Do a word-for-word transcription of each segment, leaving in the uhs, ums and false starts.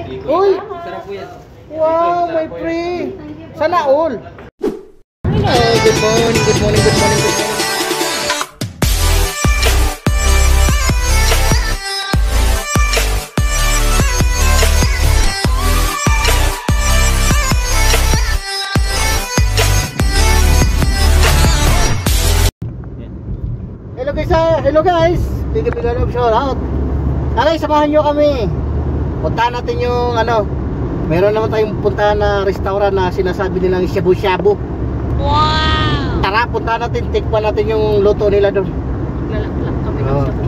Uy! Wow, my pre! Sana all! Hello, good morning, good morning, good morning, good morning. Hello guys, hello guys. Bigyan bigyan ng shout out. Okay, samahan nyo kami. Puntahan natin yung ano. Meron naman tayong puntahan na restaurant na sinasabi nilang shabu-shabu. Wow! Tara, puntahan natin, tikpan natin yung luto nila doon. Lalak-lak kami ng shabu.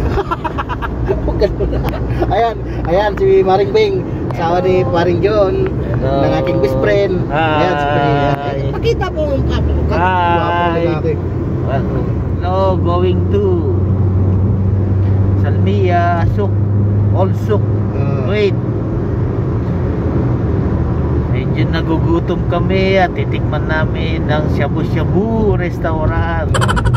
Ayan, ayan si Maring Bing, asawa ni Maring John, ng aking best friend. Ayan, si Maring. Pakita mo yung kapo. Hi! Hello, going to Salmia, Suk, Old Suk. Uh, Wait. Medyo nagugutom kami at titikman namin ng shabu-shabu restaurant.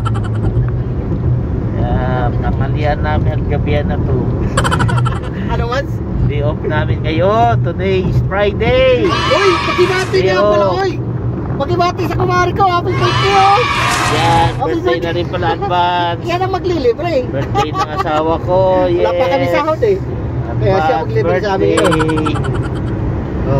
Kaya tamalian namin ang gabihan na to. Ano was? Day off namin ngayon. Today is Friday. Uy, pagkibati niya pala, uy. Pagkibati sa kumari ko, happy birthday, oh. Yan, birthday na rin pala advance. Yan ang maglilibre. Birthday ng asawa ko, yes. Wala pa kami sahod eh. Kaya siya maglilibre sa amin yun. Oh.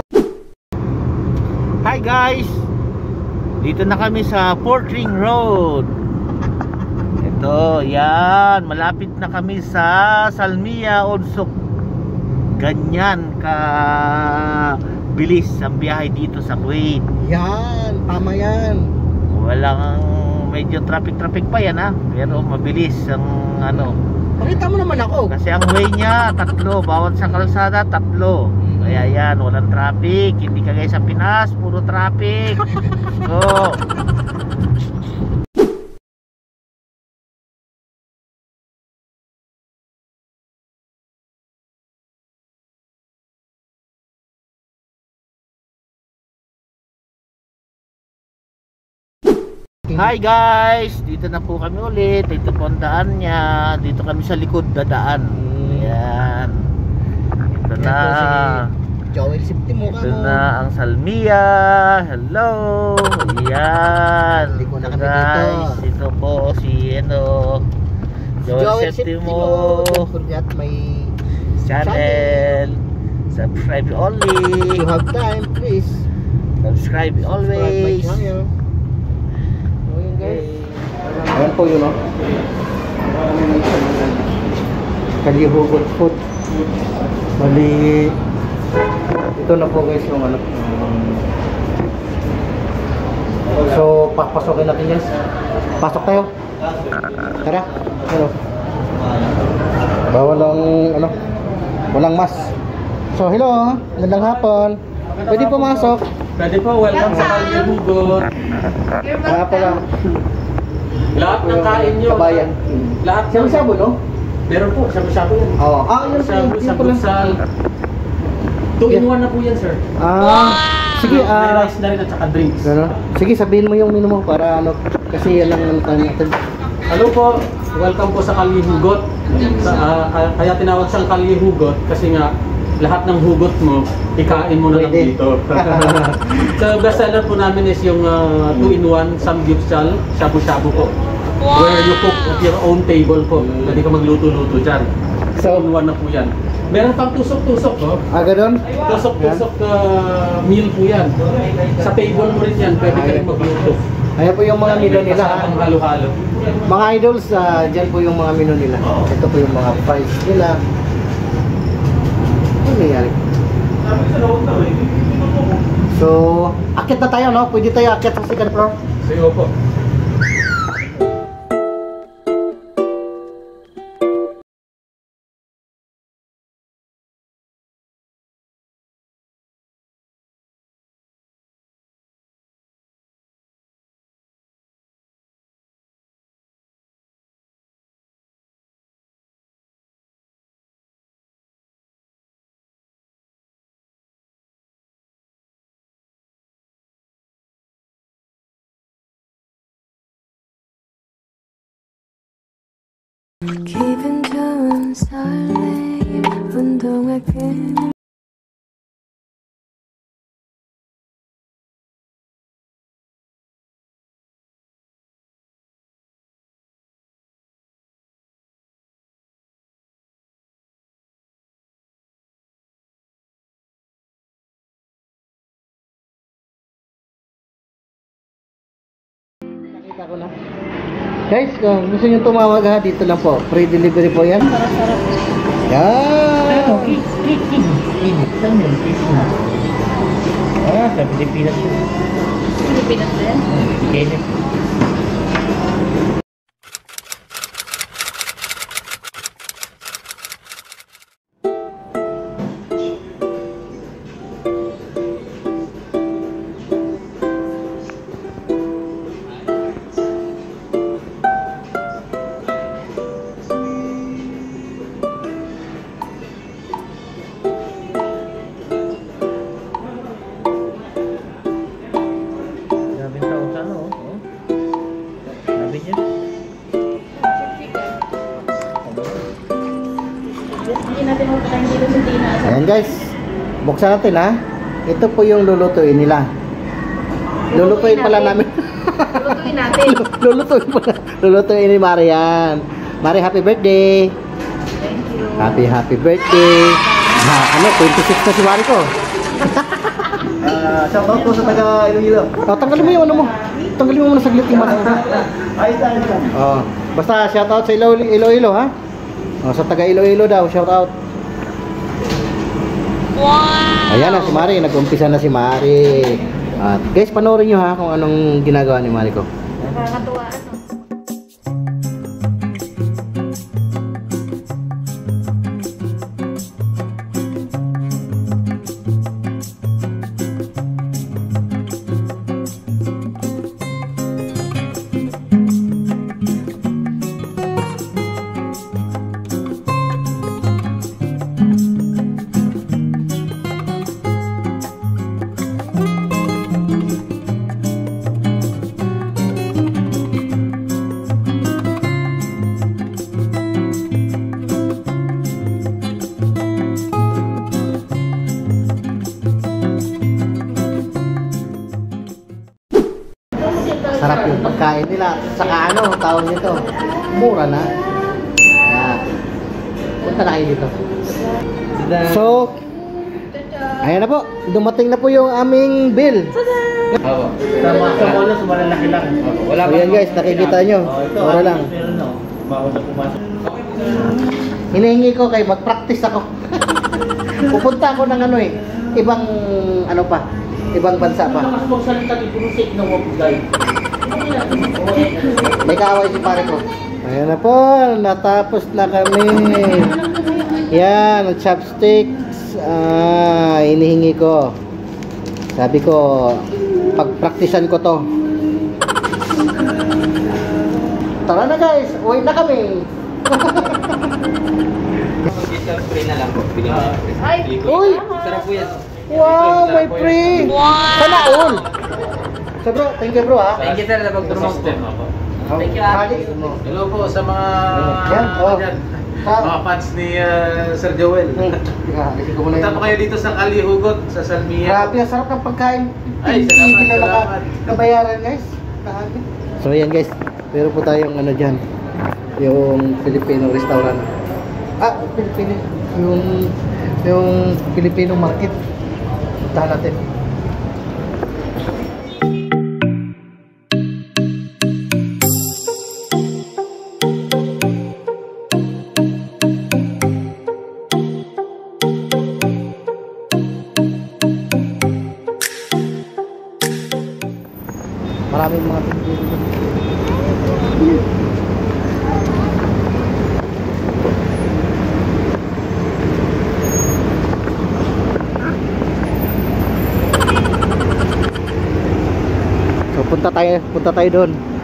Hi guys! Dito na kami sa Port Ring Road. Ito, yan. Malapit na kami sa Salmia, Odsok. Ganyan ka bilis ang biyahe dito sa Kuwait. Yan, tama yan. Walang medyo traffic-traffic pa yan ha. Pero mabilis ang ano. Pakita mo naman ako. Kasi ang way niya, tatlo. Bawat sa kalsada, tatlo. Kaya yan, walang traffic. Hindi kagaya sa Pinas, puro traffic. So hi guys, dito na po kami ulit. Ito po ang daan niya. Dito kami sa likod dadaan. Ayan. Ito na. Joel Septimo ka mo. Ito na ang Salmia. Hello. Ayan. Liko na kami guys, dito. ito po si ano, Joel, Joel Septimo. Don't forget my channel. Subscribe only. You have time, please. Subscribe always. Subscribe guys. Ayan po yun, no? Kalye Hugot food. Bali, ito na po guys yung ano. So, papasokin natin yan. Pasok tayo. Tara. Ano? Bawal ang ano, walang mas. So, hello. Magandang hapon. Pwede pumasok. Pwede po, welcome sa Kalye Hugot. Kaya pala. Lahat ng kain nyo. Kabayan. Lahat ng... Shabu-shabu, no? Meron po, shabu-shabu yan. Oo. Ah, yun po. Shabu, shabu-sal. two in one na po yan, sir. Ah, sige. May Ah, rice na rin at saka drinks. ano? Sige, sabihin mo yung menu mo para ano. Kasi yan lang ano tayo natin. Hello po, welcome po sa Kalye Hugot. Sa, ah, kaya tinawag siyang Kalye Hugot kasi nga lahat ng hugot mo, ikain mo na lang dito. So, best seller po namin is yung uh, two in one samgyupsal, shabu-shabu po. Wow! Where you cook at your own table po. Pwede ka magluto-luto dyan. So, two in one na po yan. Meron pang tusok-tusok po. Ah, ganun? Tusok-tusok uh, meal po yan. Sa table mo rin yan, pwede ka rin magluto. Ayan po yung mga menu nila. Ang halo-halo. Mga idols, uh, dyan po yung mga menu nila. Ito po yung mga price nila. Ano nangyari? So, akit na tayo, no? Pwede tayo akit sa second floor. Sige po. 기분 좋은 설레임 운동할 그 Ako na. Guys, kung gusto nyo tumawag ha, dito lang po. Free delivery po yan. Sarap-sarap. Yan. Ano? Cake, cake, cake. Cake. Saan yun? Cake na. Ah, sa Pilipinas yun. Pilipinas din. Kenneth. Ayan guys, buksan natin ha. Ito po yung lulutuin nila. Lulutuin pala namin. Lulutuin natin. Lulutuin pala. Lulutuin ni Mari yan. Mari, happy birthday. Thank you. Happy happy birthday. Ha, ano, twenty-six na si Mari ko. Ah, shout out po sa taga Iloilo. Oh, tanggalin mo yung ano mo. Tanggalin mo muna saglit yung mata. Ay, saan ka? Oh, basta shout out sa Ilo Iloilo ha. Oh, sa taga Iloilo daw, shout out. Wow! Ayan na si Mari, nag-umpisa na si Mari. At guys, panoorin nyo ha kung anong ginagawa ni Mari ko. Nakakatuwa ano. Sarap yung pagkain nila. Saka ano, tawag nito, mura na. Ayan. Punta na kayo dito. So, ayan na po. Dumating na po yung aming bill. Oo. Sa mga sa mall, sa malalaki lang. Wala So yan guys, nakikita nyo. Mura lang. Meron no. Bago na pumasok. Hinihingi ko kay mag-practice ako. Pupunta ako ng ano eh, ibang ano pa, ibang bansa pa. Mas magsalita ni Brusik ng Wapugay. May kaaway si pare ko. Ayan na po, natapos na kami. Yan, chopsticks. Ah, hinihingi ko. Sabi ko, pag-practicean ko to. Tara na guys, uwi na kami. Free na lang po. Ay, Uy! Sarap po yan. Wow, may free! Sana all! So bro, thank you bro ha. Thank you sir sa pagtulong po. Thank you ha. Hello po sa mga Yan, oh. dyan, Sa- mga fans ni uh, Sir Joel. Hmm, teka, alisin ko muna Punta yun. po kayo dito sa Kalye Hugot sa Salmia. Grabe, ang sarap ng pagkain. Ay, Hindi salamat, na naka- salamat. nabayaran guys. Grabe. So yan guys, meron po tayong ano dyan, yung Filipino restaurant. Ah, Filipino, yung yung Filipino market. Puntahan natin. Maraming mga Pilipino. So punta tayo, punta tayo doon.